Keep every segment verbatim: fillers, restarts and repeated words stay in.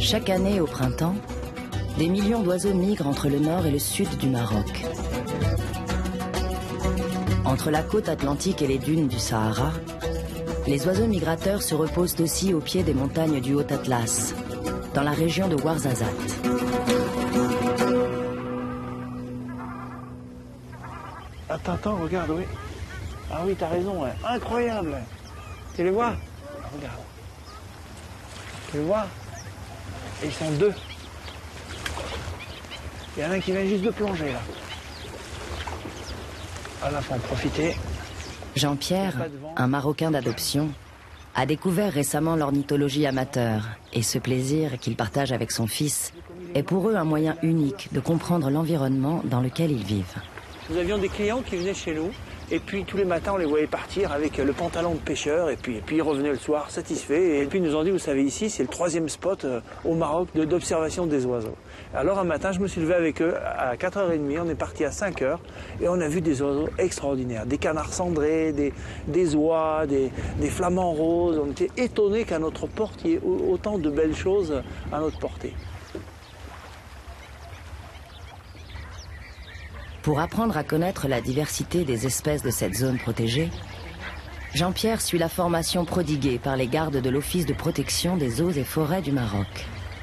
Chaque année, au printemps, des millions d'oiseaux migrent entre le nord et le sud du Maroc. Entre la côte atlantique et les dunes du Sahara, les oiseaux migrateurs se reposent aussi au pied des montagnes du Haut-Atlas, dans la région de Ouarzazate. Attends, attends, regarde, oui. Ah oui, t'as raison, ouais. Incroyable. Tu les vois? Ah, regarde. Tu les vois? Et ils sont deux. Il y en a un qui vient juste de plonger, là. Ah là, faut en profiter. Jean-Pierre, un Marocain d'adoption, a découvert récemment l'ornithologie amateur. Et ce plaisir qu'il partage avec son fils est pour eux un moyen unique de comprendre l'environnement dans lequel ils vivent. Nous avions des clients qui venaient chez nous, et puis tous les matins, on les voyait partir avec le pantalon de pêcheur, et puis, et puis ils revenaient le soir satisfaits. Et puis ils nous ont dit, vous savez, ici, c'est le troisième spot euh, au Maroc d'observation des oiseaux. Alors un matin, je me suis levé avec eux à quatre heures trente, on est parti à cinq heures, et on a vu des oiseaux extraordinaires, des canards cendrés, des, des oies, des, des flamants roses. On était étonnés qu'à notre porte, il y ait autant de belles choses à notre portée. Pour apprendre à connaître la diversité des espèces de cette zone protégée, Jean-Pierre suit la formation prodiguée par les gardes de l'Office de protection des eaux et forêts du Maroc.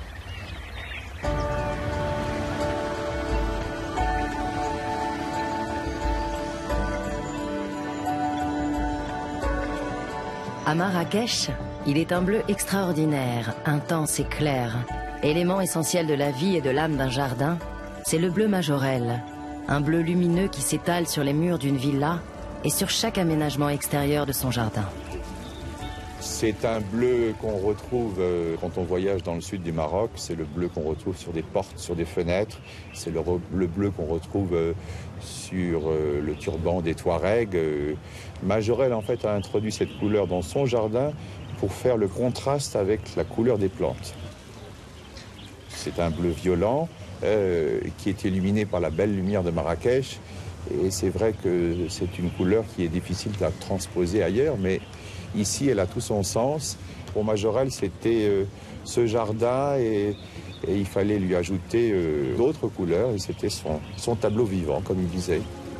À Marrakech, il est un bleu extraordinaire, intense et clair. Élément essentiel de la vie et de l'âme d'un jardin, c'est le bleu majorel. Un bleu lumineux qui s'étale sur les murs d'une villa et sur chaque aménagement extérieur de son jardin. C'est un bleu qu'on retrouve euh, quand on voyage dans le sud du Maroc. C'est le bleu qu'on retrouve sur des portes, sur des fenêtres. C'est le, le bleu qu'on retrouve euh, sur euh, le turban des Touaregs. Euh, Majorel, en fait, a introduit cette couleur dans son jardin pour faire le contraste avec la couleur des plantes. C'est un bleu violent. Euh, qui est illuminée par la belle lumière de Marrakech. Et c'est vrai que c'est une couleur qui est difficile à transposer ailleurs, mais ici, elle a tout son sens. Pour Majorel, c'était euh, ce jardin et, et il fallait lui ajouter euh, d'autres couleurs. Et c'était son, son tableau vivant, comme il disait.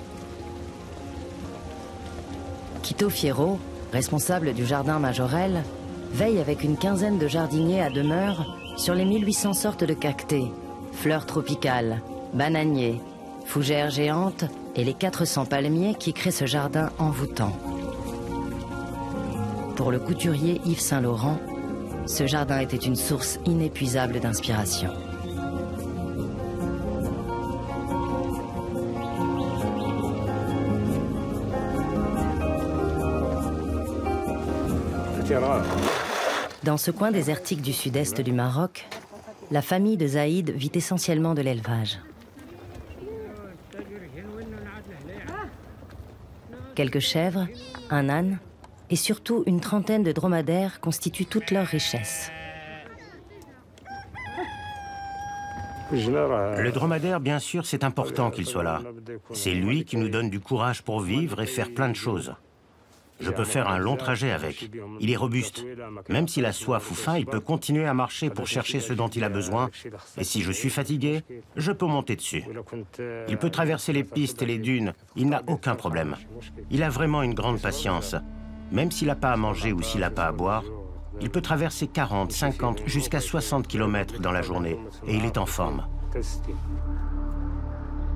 Quito Fierro, responsable du jardin Majorel, veille avec une quinzaine de jardiniers à demeure sur les mille huit cents sortes de cactées, fleurs tropicales, bananiers, fougères géantes et les quatre cents palmiers qui créent ce jardin envoûtant. Pour le couturier Yves Saint-Laurent, ce jardin était une source inépuisable d'inspiration. Dans ce coin désertique du sud-est du Maroc, la famille de Zaïd vit essentiellement de l'élevage. Quelques chèvres, un âne et surtout une trentaine de dromadaires constituent toute leur richesse. Le dromadaire, bien sûr, c'est important qu'il soit là. C'est lui qui nous donne du courage pour vivre et faire plein de choses. Je peux faire un long trajet avec. Il est robuste. Même s'il a soif ou faim, il peut continuer à marcher pour chercher ce dont il a besoin. Et si je suis fatigué, je peux monter dessus. Il peut traverser les pistes et les dunes. Il n'a aucun problème. Il a vraiment une grande patience. Même s'il n'a pas à manger ou s'il n'a pas à boire, il peut traverser quarante, cinquante, jusqu'à soixante kilomètres dans la journée. Et il est en forme.